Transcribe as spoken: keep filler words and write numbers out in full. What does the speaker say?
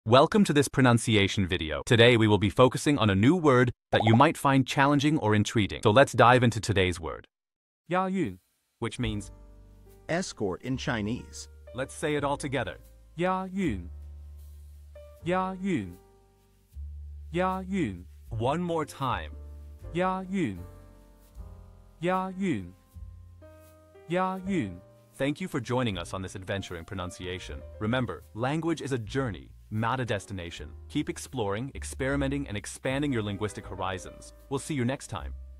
Welcome to this pronunciation video. Today we will be focusing on a new word that you might find challenging or intriguing. So let's dive into today's word. 押韵, which means escort in Chinese. Let's say it all together. 押韵押韵押韵 One more time. 押韵押韵押韵 Thank you for joining us on this adventure in pronunciation. Remember, language is a journey, not a destination. Keep exploring, experimenting, and expanding your linguistic horizons. We'll see you next time.